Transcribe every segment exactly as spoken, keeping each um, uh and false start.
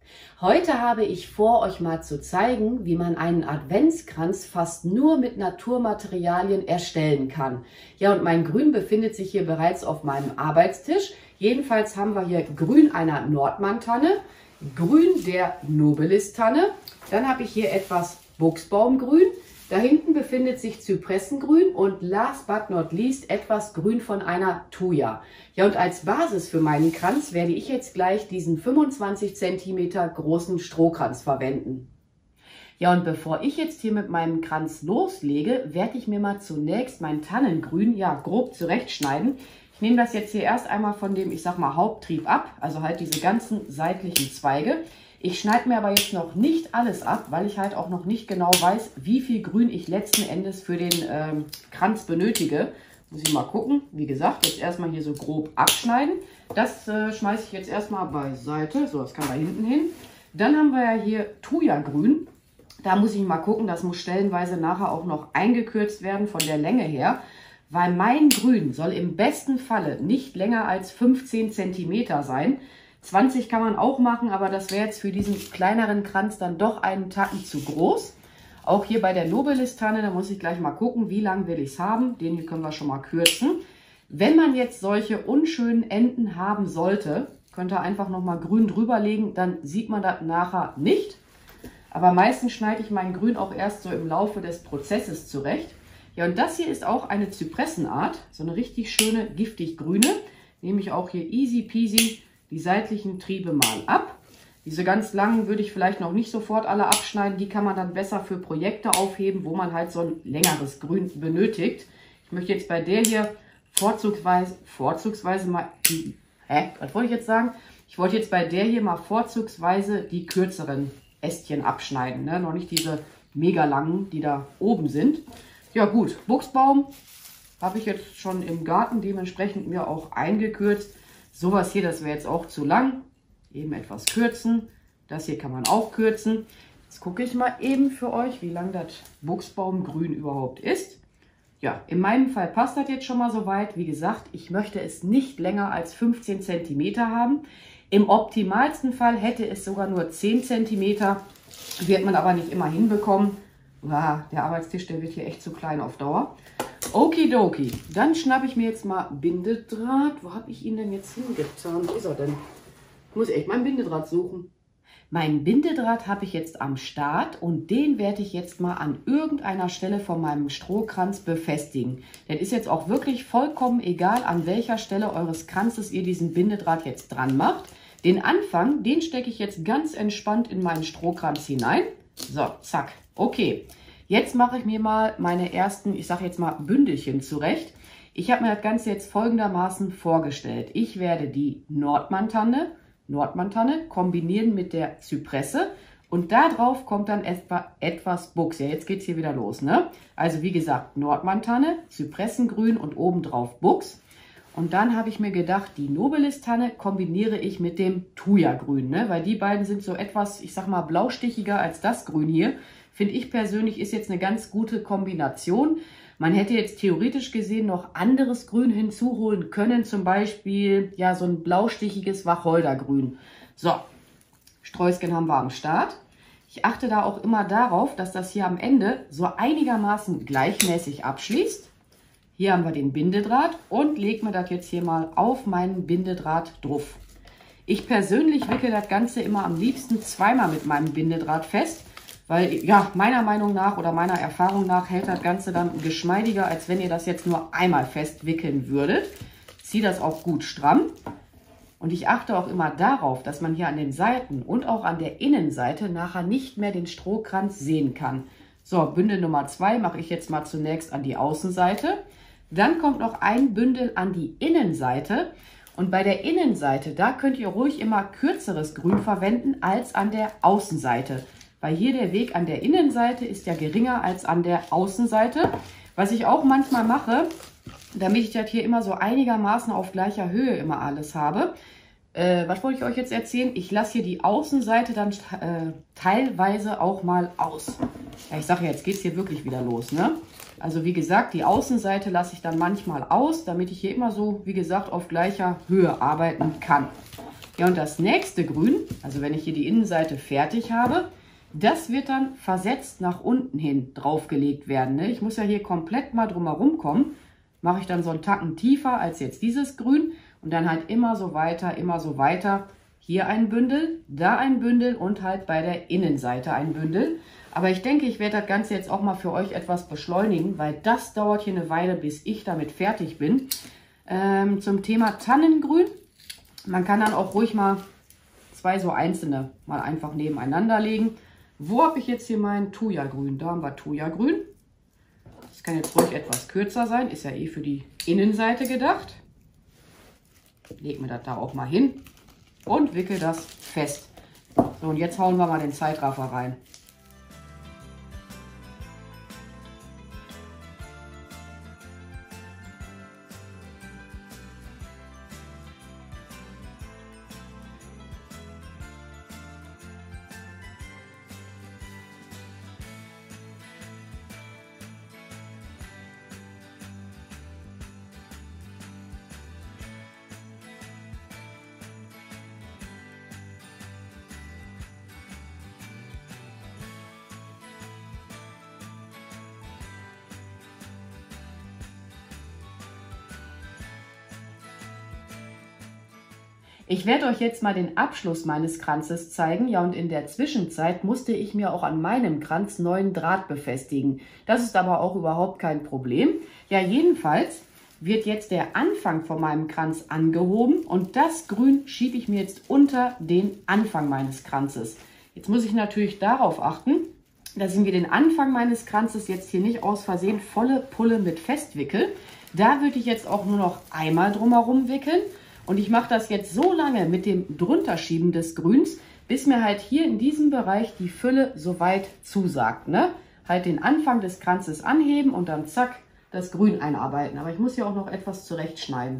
Heute habe ich vor, euch mal zu zeigen, wie man einen Adventskranz fast nur mit Naturmaterialien erstellen kann. Ja, und mein Grün befindet sich hier bereits auf meinem Arbeitstisch. Jedenfalls haben wir hier Grün einer Nordmann-Tanne, Grün der Nobilis-Tanne, dann habe ich hier etwas Buchsbaumgrün, da hinten befindet sich Zypressengrün und last but not least etwas Grün von einer Thuja. Ja, und als Basis für meinen Kranz werde ich jetzt gleich diesen fünfundzwanzig Zentimeter großen Strohkranz verwenden. Ja, und bevor ich jetzt hier mit meinem Kranz loslege, werde ich mir mal zunächst mein Tannengrün ja grob zurechtschneiden. Ich nehme das jetzt hier erst einmal von dem, ich sag mal, Haupttrieb ab, also halt diese ganzen seitlichen Zweige. Ich schneide mir aber jetzt noch nicht alles ab, weil ich halt auch noch nicht genau weiß, wie viel Grün ich letzten Endes für den ähm, Kranz benötige. Muss ich mal gucken. Wie gesagt, jetzt erstmal hier so grob abschneiden. Das äh, schmeiße ich jetzt erstmal beiseite. So, das kann da hinten hin. Dann haben wir ja hier Thuja-Grün. Da muss ich mal gucken, das muss stellenweise nachher auch noch eingekürzt werden von der Länge her. Weil mein Grün soll im besten Falle nicht länger als fünfzehn Zentimeter sein. zwanzig kann man auch machen, aber das wäre jetzt für diesen kleineren Kranz dann doch einen Tacken zu groß. Auch hier bei der Nobilis-Tanne, da muss ich gleich mal gucken, wie lang will ich es haben. Den hier können wir schon mal kürzen. Wenn man jetzt solche unschönen Enden haben sollte, könnt ihr einfach noch mal grün drüber legen, dann sieht man das nachher nicht. Aber meistens schneide ich mein Grün auch erst so im Laufe des Prozesses zurecht. Ja, und das hier ist auch eine Zypressenart, so eine richtig schöne, giftig grüne. Nehme ich auch hier easy peasy die seitlichen Triebe mal ab. Diese ganz langen würde ich vielleicht noch nicht sofort alle abschneiden. Die kann man dann besser für Projekte aufheben, wo man halt so ein längeres Grün benötigt. Ich möchte jetzt bei der hier vorzugsweise, vorzugsweise mal, die, hä, was wollte ich jetzt sagen? Ich wollte jetzt bei der hier mal vorzugsweise die kürzeren Ästchen abschneiden. Ne? Noch nicht diese mega langen, die da oben sind. Ja gut, Buchsbaum habe ich jetzt schon im Garten dementsprechend mir auch eingekürzt. Sowas hier, das wäre jetzt auch zu lang. Eben etwas kürzen. Das hier kann man auch kürzen. Jetzt gucke ich mal eben für euch, wie lang das Buchsbaumgrün überhaupt ist. Ja, in meinem Fall passt das jetzt schon mal soweit. Wie gesagt, ich möchte es nicht länger als fünfzehn Zentimeter haben. Im optimalsten Fall hätte es sogar nur zehn Zentimeter. Wird man aber nicht immer hinbekommen. Ah, der Arbeitstisch, der wird hier echt zu klein auf Dauer. Okidoki, dann schnappe ich mir jetzt mal Bindedraht. Wo habe ich ihn denn jetzt hingetan? Wo ist er denn? Ich muss echt meinen Bindedraht suchen. Meinen Bindedraht habe ich jetzt am Start und den werde ich jetzt mal an irgendeiner Stelle von meinem Strohkranz befestigen. Das ist jetzt auch wirklich vollkommen egal, an welcher Stelle eures Kranzes ihr diesen Bindedraht jetzt dran macht. Den Anfang, den stecke ich jetzt ganz entspannt in meinen Strohkranz hinein. So, zack. Okay. Jetzt mache ich mir mal meine ersten, ich sage jetzt mal, Bündelchen zurecht. Ich habe mir das Ganze jetzt folgendermaßen vorgestellt. Ich werde die Nordmann-Tanne, Nordmann-Tanne kombinieren mit der Zypresse und darauf kommt dann etwa etwas Buchs. Ja, jetzt geht es hier wieder los, ne? Also wie gesagt, Nordmann-Tanne, Zypressengrün und obendrauf Buchs. Und dann habe ich mir gedacht, die Nobilis-Tanne kombiniere ich mit dem Thuja-Grün, ne? Weil die beiden sind so etwas, ich sag mal, blaustichiger als das Grün hier. Finde ich persönlich, ist jetzt eine ganz gute Kombination. Man hätte jetzt theoretisch gesehen noch anderes Grün hinzuholen können. Zum Beispiel ja so ein blaustichiges Wacholdergrün. So, Sträußchen haben wir am Start. Ich achte da auch immer darauf, dass das hier am Ende so einigermaßen gleichmäßig abschließt. Hier haben wir den Bindedraht und lege mir das jetzt hier mal auf meinen Bindedraht drauf. Ich persönlich wickele das Ganze immer am liebsten zweimal mit meinem Bindedraht fest. Weil, ja, meiner Meinung nach oder meiner Erfahrung nach hält das Ganze dann geschmeidiger, als wenn ihr das jetzt nur einmal festwickeln würdet. Ziehe das auch gut stramm. Und ich achte auch immer darauf, dass man hier an den Seiten und auch an der Innenseite nachher nicht mehr den Strohkranz sehen kann. So, Bündel Nummer zwei mache ich jetzt mal zunächst an die Außenseite. Dann kommt noch ein Bündel an die Innenseite. Und bei der Innenseite, da könnt ihr ruhig immer kürzeres Grün verwenden als an der Außenseite. Weil hier der Weg an der Innenseite ist ja geringer als an der Außenseite. Was ich auch manchmal mache, damit ich das hier immer so einigermaßen auf gleicher Höhe immer alles habe. Äh, was wollte ich euch jetzt erzählen? Ich lasse hier die Außenseite dann äh, teilweise auch mal aus. Ja, ich sage ja, jetzt geht es hier wirklich wieder los, ne? Also wie gesagt, die Außenseite lasse ich dann manchmal aus, damit ich hier immer so, wie gesagt, auf gleicher Höhe arbeiten kann. Ja, und das nächste Grün, also wenn ich hier die Innenseite fertig habe, das wird dann versetzt nach unten hin draufgelegt werden. Ne? Ich muss ja hier komplett mal drumherum kommen. Mache ich dann so einen Tacken tiefer als jetzt dieses Grün und dann halt immer so weiter, immer so weiter. Hier ein Bündel, da ein Bündel und halt bei der Innenseite ein Bündel. Aber ich denke, ich werde das Ganze jetzt auch mal für euch etwas beschleunigen, weil das dauert hier eine Weile, bis ich damit fertig bin. Ähm, zum Thema Tannengrün. Man kann dann auch ruhig mal zwei so einzelne mal einfach nebeneinander legen. Wo habe ich jetzt hier mein Thuja-Grün? Da haben wir Thuja-Grün. Das kann jetzt ruhig etwas kürzer sein, ist ja eh für die Innenseite gedacht. Leg mir das da auch mal hin und wickel das fest. So, und jetzt hauen wir mal den Zeitraffer rein. Ich werde euch jetzt mal den Abschluss meines Kranzes zeigen. Ja, und in der Zwischenzeit musste ich mir auch an meinem Kranz neuen Draht befestigen. Das ist aber auch überhaupt kein Problem. Ja, jedenfalls wird jetzt der Anfang von meinem Kranz angehoben und das Grün schiebe ich mir jetzt unter den Anfang meines Kranzes. Jetzt muss ich natürlich darauf achten, dass ich mir den Anfang meines Kranzes jetzt hier nicht aus Versehen volle Pulle mit festwickel. Da würde ich jetzt auch nur noch einmal drumherum wickeln. Und ich mache das jetzt so lange mit dem Drunterschieben des Grüns, bis mir halt hier in diesem Bereich die Fülle soweit zusagt. Ne? Halt den Anfang des Kranzes anheben und dann zack, das Grün einarbeiten. Aber ich muss hier auch noch etwas zurechtschneiden.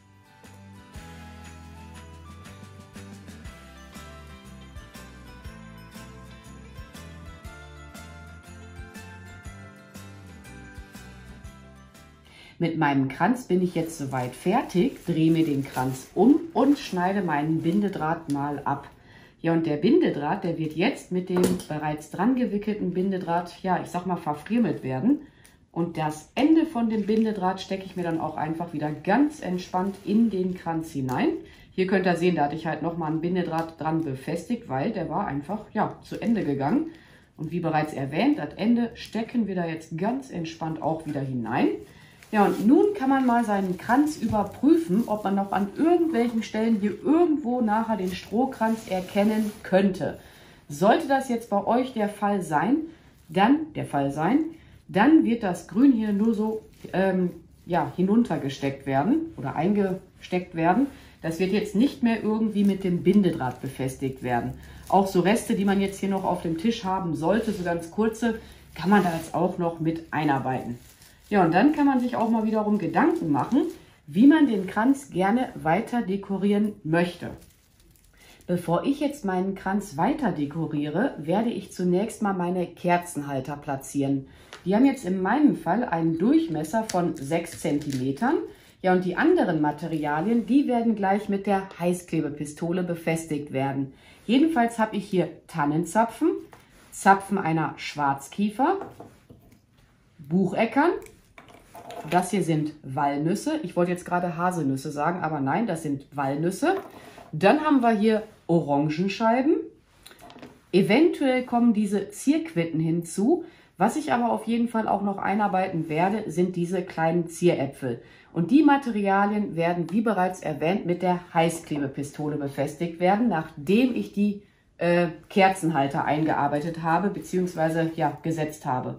Mit meinem Kranz bin ich jetzt soweit fertig, drehe mir den Kranz um und schneide meinen Bindedraht mal ab. Ja, und der Bindedraht, der wird jetzt mit dem bereits dran gewickelten Bindedraht, ja, ich sag mal, verfriemelt werden. Und das Ende von dem Bindedraht stecke ich mir dann auch einfach wieder ganz entspannt in den Kranz hinein. Hier könnt ihr sehen, da hatte ich halt nochmal einen Bindedraht dran befestigt, weil der war einfach, ja, zu Ende gegangen. Und wie bereits erwähnt, das Ende stecken wir da jetzt ganz entspannt auch wieder hinein. Ja, und nun kann man mal seinen Kranz überprüfen, ob man noch an irgendwelchen Stellen hier irgendwo nachher den Strohkranz erkennen könnte. Sollte das jetzt bei euch der Fall sein, dann der Fall sein, dann wird das Grün hier nur so ähm, ja, hinuntergesteckt werden oder eingesteckt werden. Das wird jetzt nicht mehr irgendwie mit dem Bindedraht befestigt werden. Auch so Reste, die man jetzt hier noch auf dem Tisch haben sollte, so ganz kurze, kann man da jetzt auch noch mit einarbeiten. Ja, und dann kann man sich auch mal wiederum Gedanken machen, wie man den Kranz gerne weiter dekorieren möchte. Bevor ich jetzt meinen Kranz weiter dekoriere, werde ich zunächst mal meine Kerzenhalter platzieren. Die haben jetzt in meinem Fall einen Durchmesser von sechs Zentimetern. Ja, und die anderen Materialien, die werden gleich mit der Heißklebepistole befestigt werden. Jedenfalls habe ich hier Tannenzapfen, Zapfen einer Schwarzkiefer, Bucheckern. Das hier sind Walnüsse. Ich wollte jetzt gerade Haselnüsse sagen, aber nein, das sind Walnüsse. Dann haben wir hier Orangenscheiben. Eventuell kommen diese Zierquitten hinzu. Was ich aber auf jeden Fall auch noch einarbeiten werde, sind diese kleinen Zieräpfel. Und die Materialien werden, wie bereits erwähnt, mit der Heißklebepistole befestigt werden, nachdem ich die äh, Kerzenhalter eingearbeitet habe bzw. ja, gesetzt habe.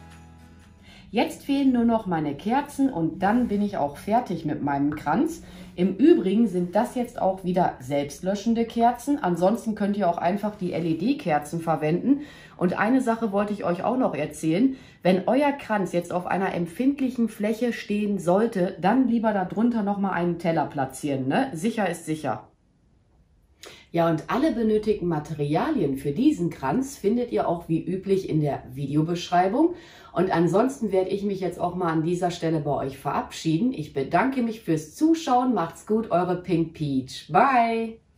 Jetzt fehlen nur noch meine Kerzen und dann bin ich auch fertig mit meinem Kranz. Im Übrigen sind das jetzt auch wieder selbstlöschende Kerzen. Ansonsten könnt ihr auch einfach die L E D-Kerzen verwenden. Und eine Sache wollte ich euch auch noch erzählen. Wenn euer Kranz jetzt auf einer empfindlichen Fläche stehen sollte, dann lieber darunter nochmal einen Teller platzieren, ne? Sicher ist sicher. Ja, und alle benötigten Materialien für diesen Kranz findet ihr auch wie üblich in der Videobeschreibung. Und ansonsten werde ich mich jetzt auch mal an dieser Stelle bei euch verabschieden. Ich bedanke mich fürs Zuschauen. Macht's gut, eure Pink Peach. Bye!